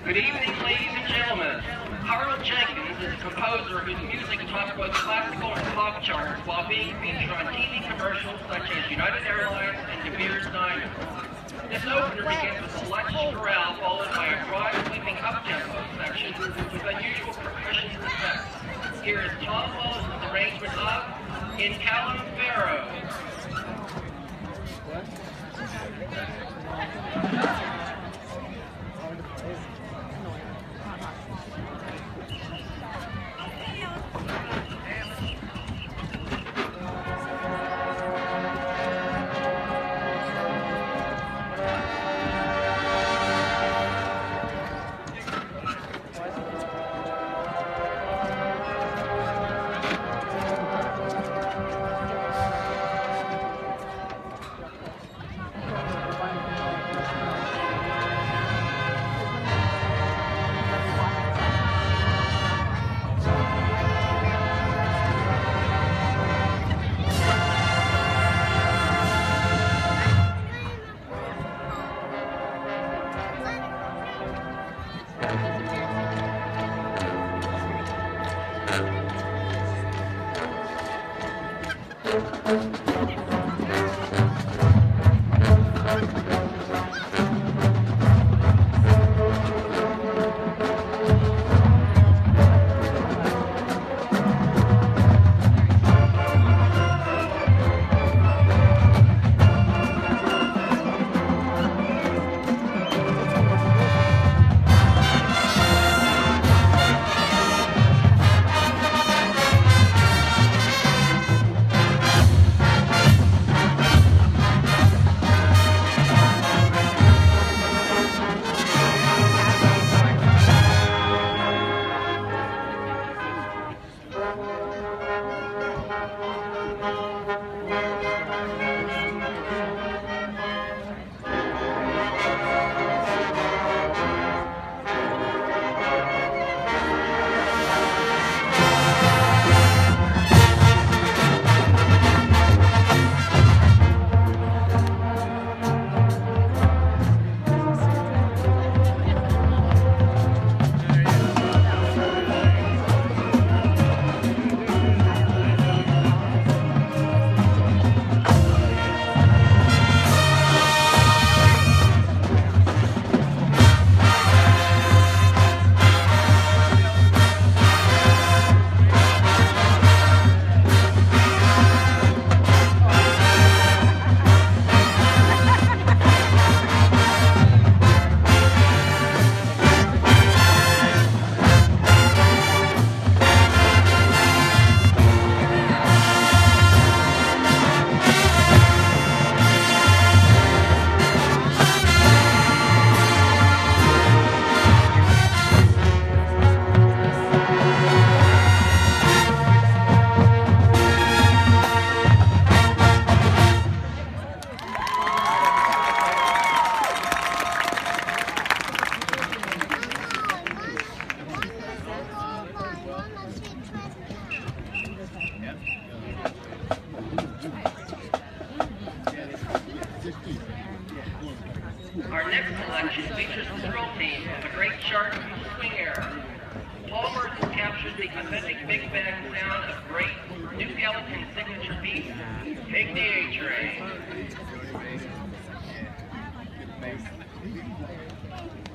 Good evening, ladies and gentlemen. Harold Jenkins is a composer whose music tops both classical and pop charts while being featured on TV commercials such as United Airlines and De Beers Diamond. This opener begins with a lush chorale followed by a broad sweeping up-tempo section with unusual percussion effects. Here is Tom Wallace's arrangement of In Callum Pharaoh. Our next selection features the Thrill Team, a great chart from the swing era. Paul Merton captured the authentic big band sound of great Duke Ellington signature piece, Take the A-Train.